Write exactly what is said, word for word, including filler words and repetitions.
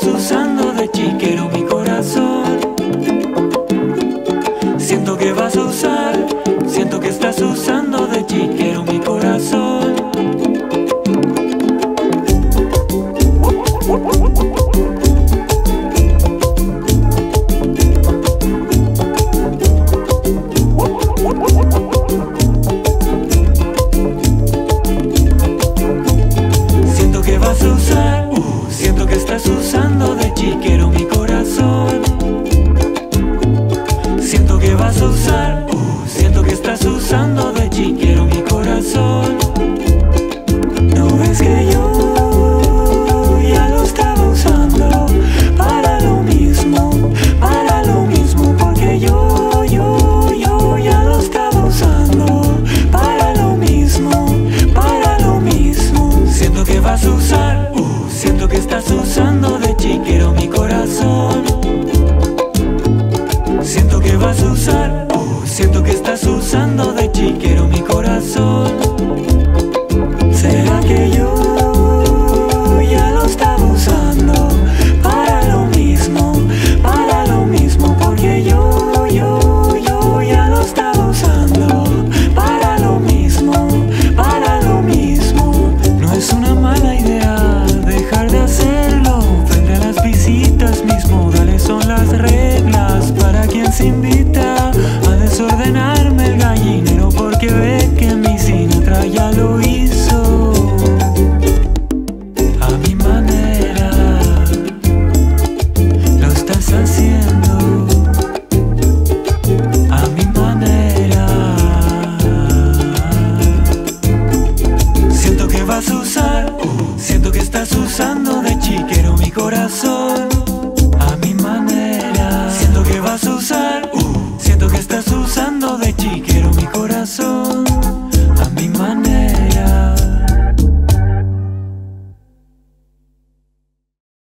usando de chiquero mi corazón. Siento que vas a usar, siento que estás usando de chiquero mi corazón. Siento que vas a usar, uh, siento que estás usando de chiquero mi corazón. Siento que vas a usar, uh, siento que estás usando de chiquero mi corazón. No ves que yo ya lo estaba usando para lo mismo, para lo mismo, porque yo, yo, yo ya lo estaba usando para lo mismo, para lo mismo. Siento que vas a usar, uh, siento que estás usando